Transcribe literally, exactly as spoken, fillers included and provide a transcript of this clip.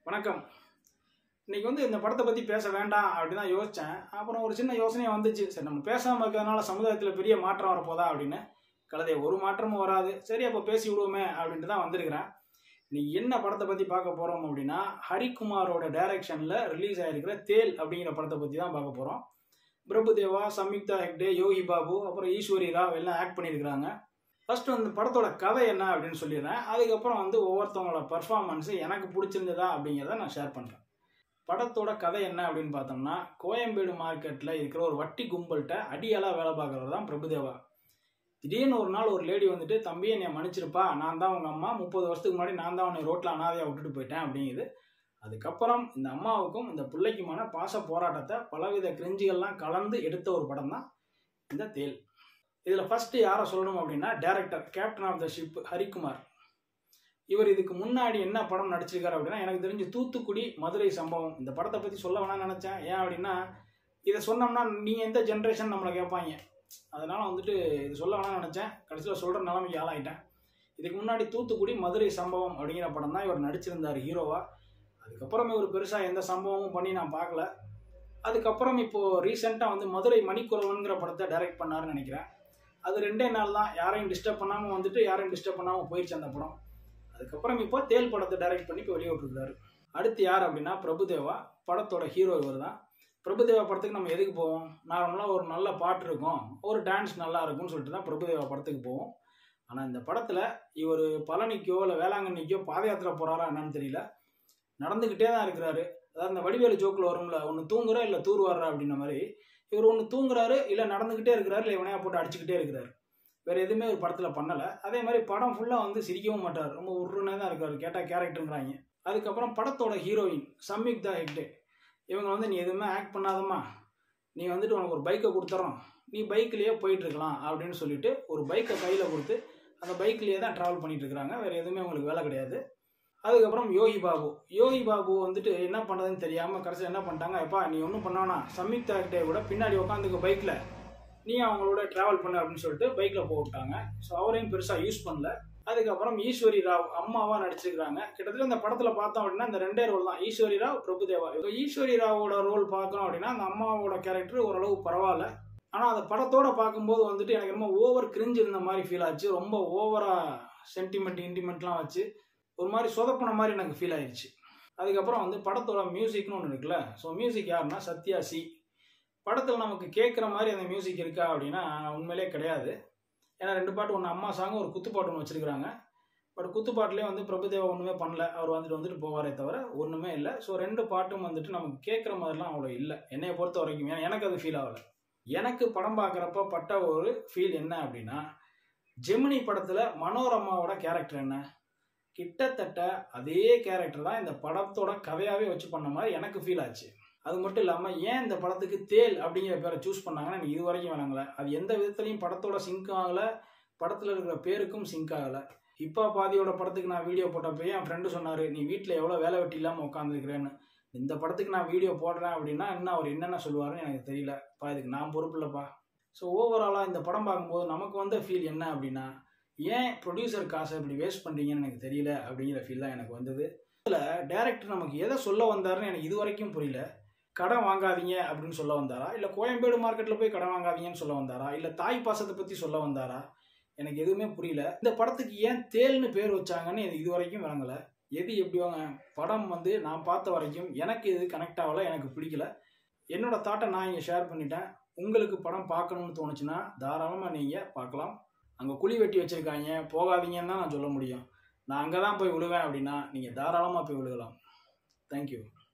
வணக்கம். இன்னைக்கு வந்து இந்த படத்தை பற்றி பேச வேண்டாம் அப்படின்னு தான் யோசித்தேன். அப்புறம் ஒரு சின்ன யோசனையாக வந்துச்சு. சரி, நம்ம பேசாமல் இருக்கிறதுனால சமுதாயத்தில் பெரிய மாற்றம் வரப்போதா அப்படின்னு. கலதை ஒரு மாற்றமும் வராது. சரி, அப்போ பேசி விடுவோமே அப்படின்ட்டு தான் வந்திருக்கிறேன். இன்னைக்கு என்ன படத்தை பற்றி பார்க்க போகிறோம் அப்படின்னா, ஹரிக்குமாரோட டைரக்ஷனில் ரிலீஸ் ஆகிருக்கிற தேல் அப்படிங்கிற படத்தை பற்றி தான் பார்க்க போகிறோம். பிரபு தேவா, சம்யுக்தா ஹெக்டே, யோகி பாபு, அப்புறம் ஈஸ்வரி ராவ் எல்லாம் ஆக்ட் பண்ணியிருக்கிறாங்க. ஃபர்ஸ்ட் வந்து படத்தோட கதை என்ன அப்படின்னு சொல்லிடுறேன். அதுக்கப்புறம் வந்து ஒவ்வொருத்தவங்களோட பர்ஃபார்மன்ஸு எனக்கு பிடிச்சிருந்ததா அப்படிங்கிறத நான் ஷேர் பண்ணுறேன். படத்தோட கதை என்ன அப்படின்னு பார்த்தோம்னா, கோயம்பேடு மார்க்கெட்டில் இருக்கிற ஒரு வட்டி கும்பல்கிட்ட அடியாளாக வேலை பார்க்குறது தான் பிரபுதேவா. திடீர்னு ஒரு நாள் ஒரு லேடி வந்துட்டு, தம்பி என்னை மன்னிச்சிருப்பா, நான் தான் உங்கள் அம்மா, முப்பது வருஷத்துக்கு முன்னாடி நான் தான் உன்னை ரோட்டில் அனாதையாக விட்டுட்டு போயிட்டேன் அப்படிங்குது. அதுக்கப்புறம் இந்த அம்மாவுக்கும் இந்த பிள்ளைக்குமான பாச போராட்டத்தை பலவித கிரிஞ்சிகள்லாம் கலந்து எடுத்த ஒரு படம் தான் இந்த தேல். இதில் ஃபஸ்ட்டு யாரை சொல்லணும் அப்படின்னா, director captain of the ship Harikumar. இவர் இதுக்கு முன்னாடி என்ன படம் நடிச்சிருக்காரு அப்படின்னா, எனக்கு தெரிஞ்சு தூத்துக்குடி, மதுரை சம்பவம். இந்த படத்தை பற்றி சொல்ல வேணாம்னு நினச்சேன். ஏன் அப்படின்னா, இதை சொன்னோம்னா நீங்கள் எந்த ஜென்ரேஷன் நம்மளை கேட்பாங்க. அதனால் வந்துட்டு இது சொல்ல வேணாம்னு நினச்சேன். கடைசியில் சொல்கிற நிலைமைக்கு ஆளாயிட்டேன். இதுக்கு முன்னாடி தூத்துக்குடி, மதுரை சம்பவம் அப்படிங்கிற படம் தான் இவர் நடிச்சிருந்தார் ஹீரோவாக. அதுக்கப்புறம் இவர் பெருசாக எந்த சம்பவமும் பண்ணி நான் பார்க்கல. அதுக்கப்புறம் இப்போது ரீசெண்டாக வந்து மதுரை மணிக்குறவன்கிற படத்தை டைரக்ட் பண்ணாருன்னு நினைக்கிறேன். அது ரெண்டே நாள் தான், யாரையும் டிஸ்டர்ப் பண்ணாமல் வந்துட்டு யாரையும் டிஸ்டர்ப் பண்ணாமல் போயிடுச்சு அந்த படம். அதுக்கப்புறம் இப்போ தேல் படத்தை டைரக்ட் பண்ணி இப்போ வெளியிட்டிருக்காரு. அடுத்து யார் அப்படின்னா, பிரபுதேவா. படத்தோட ஹீரோ இவர் தான். பிரபுதேவா படத்துக்கு நம்ம எதுக்கு போவோம்? நார்மலாக ஒரு நல்ல பாட்டு இருக்கும், ஒரு டான்ஸ் நல்லா இருக்கும்னு சொல்லிட்டு தான் பிரபுதேவா படத்துக்கு போவோம். ஆனால் இந்த படத்தில் இவர் பழனிக்கோ இல்லை வேளாங்கண்ணிக்கோ பாத யாத்திரை போகிறாரா என்னன்னு தெரியல, நடந்துக்கிட்டே தான் இருக்கிறாரு. அதாவது இந்த வடிவேலு ஜோக்கில் வரும்ல, ஒன்று தூங்குறா இல்லை தூர் வர்றா அப்படின்ற மாதிரி, இவர் ஒன்று தூங்குறாரு இல்லை நடந்துக்கிட்டே இருக்கிறாரு இல்லை இவனையா போட்டு அடிச்சுக்கிட்டே இருக்கிறாரு. வேறு எதுவுமே ஒரு படத்தில் பண்ணலை. அதே மாதிரி படம் ஃபுல்லாக வந்து சிரிக்கவும் மாட்டார், ரொம்ப உருன்னே தான் இருக்கார். கேட்டால் கேரக்டருங்கிறாங்க. அதுக்கப்புறம் படத்தோட ஹீரோயின் சம்யுக்தா ஹெக்டே. இவங்க வந்து, நீ எதுவுமே ஆக்ட் பண்ணாதம்மா, நீ வந்துட்டு உனக்கு ஒரு பைக்கை கொடுத்துறோம், நீ பைக்லேயே போயிட்டுருக்கலாம் அப்படின்னு சொல்லிட்டு ஒரு பைக்கை கையில் கொடுத்து அந்த பைக்லேயே தான் ட்ராவல் பண்ணிட்டு இருக்கிறாங்க. வேறு எதுவுமே உங்களுக்கு வேலை கிடையாது. அதுக்கப்புறம் யோகி பாபு. யோகி பாபு வந்துட்டு என்ன பண்ணுறதுன்னு தெரியாமல் கடைசியில் என்ன பண்ணிட்டாங்க, எப்பா நீ ஒன்றும் பண்ணானா சம்யுக்தா ஹெக்டே கூட பின்னாடி உட்காந்துக்க பைக்கில், நீ அவங்களோட ட்ராவல் பண்ணு அப்படின்னு சொல்லிட்டு பைக்கில் போட்டாங்க. ஸோ அவரையும் பெருசாக யூஸ் பண்ணல. அதுக்கப்புறம் ஈஸ்வரி ராவ் அம்மாவாக நடிச்சிருக்கிறாங்க. கிட்டத்தட்ட இந்த படத்தில் பார்த்தோம் அப்படின்னா இந்த ரெண்டே ரோல் தான், ஈஸ்வரி ராவ், பிரபுதேவா. இப்போ ஈஸ்வரி ராவோட ரோல் பார்க்கணும் அப்படின்னா அந்த அம்மாவோட கேரக்டர் ஓரளவு பரவாயில்ல. ஆனால் அந்த படத்தோட பார்க்கும்போது வந்துட்டு எனக்கு ரொம்ப ஓவர் கிரிஞ்சு இருந்த மாதிரி ஃபீல் ஆச்சு. ரொம்ப ஓவராக சென்டிமெண்ட் இன்டிமெண்ட்லாம் வச்சு ஒரு மாதிரி சொதப்பின மாதிரி எனக்கு ஃபீல் ஆயிடுச்சு. அதுக்கப்புறம் வந்து படத்தோட மியூசிக்னு ஒன்று இருக்குல்ல. ஸோ மியூசிக் யாருன்னா சத்யா சி. படத்தில் நமக்கு கேட்குற மாதிரி அந்த மியூசிக் இருக்கா அப்படின்னா உண்மையிலே கிடையாது. ஏன்னா ரெண்டு பாட்டு, ஒன்று அம்மா சாங், ஒரு குத்துப்பாட்டு ஒன்று வச்சுருக்கிறாங்க. பட் குத்துப்பாட்டிலே வந்து பிரபுதேவா ஒன்றுமே பண்ணல. அவர் வந்துட்டு வந்துட்டு போவாரே தவிர ஒன்றுமே இல்லை. ஸோ ரெண்டு பாட்டும் வந்துட்டு நமக்கு கேட்குற மாதிரிலாம் அவ்வளோ இல்லை என்னையை பொறுத்த வரைக்கும். ஏன்னா எனக்கு அது ஃபீல் ஆகலை. எனக்கு படம் பார்க்குறப்ப பட்ட ஒரு ஃபீல் என்ன அப்படின்னா, ஜெமினி படத்தில் மனோரமாவோட கேரக்டர் என்ன, கிட்டத்தட்ட அதே கேரக்டர் தான் இந்த படத்தோட கதையாகவே வச்சு பண்ண மாதிரி எனக்கு ஃபீல் ஆச்சு. அது மட்டும் இல்லாமல் ஏன் இந்த படத்துக்கு தேல் அப்படிங்கிற பேரை சூஸ் பண்ணாங்கன்னா எனக்கு இது வரைக்கும் வேணாங்களே. அது எந்த விதத்துலையும் படத்தோட சிங்க் ஆகலை, படத்தில் இருக்கிற பேருக்கும் சிங்க் ஆகலை. இப்போ பாதியோட படத்துக்கு நான் வீடியோ போட்டப்போ என் ஃப்ரெண்டு சொன்னார், நீ வீட்டில் எவ்வளோ வேலை வெட்டி இல்லாமல் உட்காந்துருக்கிறேன்னு. இந்த படத்துக்கு நான் வீடியோ போடுறேன் அப்படின்னா இன்னும் அவர் என்னென்ன சொல்லுவாருன்னு எனக்கு தெரியல. பா இதுக்கு நான் பொறுப்பு இல்லைப்பா. ஸோ ஓவராலாக இந்த படம் பார்க்கும்போது நமக்கு வந்த ஃபீல் என்ன அப்படின்னா, ஏன் ப்ரொடியூசர் காசை இப்படி வேஸ்ட் பண்ணுறீங்கன்னு எனக்கு தெரியல அப்படிங்கிற ஃபீல் தான் எனக்கு வந்தது. இதில் டேரக்டர் நமக்கு எதை சொல்ல வந்தாருன்னு எனக்கு இது வரைக்கும் புரியல. கடன் வாங்காதீங்க அப்படின்னு சொல்ல வந்தாரா, இல்லை கோயம்பேடு மார்க்கெட்டில் போய் கடன் வாங்காதீங்கன்னு சொல்ல வந்தாரா, இல்லை தாய் பாசத்தை பற்றி சொல்ல வந்தாரா, எனக்கு எதுவுமே புரியல. இந்த படத்துக்கு ஏன் தேல்னு பேர் வச்சாங்கன்னு எனக்கு இது வரைக்கும் விளங்கலை. எது எப்படி வாங்க படம் வந்து நான் பார்த்த வரைக்கும் எனக்கு எது கனெக்ட் ஆகலை, எனக்கு பிடிக்கல. என்னோட தாட்டை நான் இங்கே ஷேர் பண்ணிட்டேன். உங்களுக்கு படம் பார்க்கணும்னு தோணுச்சுன்னா தாராளமாக நீங்கள் பார்க்கலாம். அங்கே குழி வெட்டி வச்சுருக்காங்க, போகாதீங்கன்னு தான் நான் சொல்ல முடியும். நான் அங்கே தான் போய் விழுவேன் அப்படின்னா நீங்கள் தாராளமாக போய் விழுகலாம். தேங்க்யூ.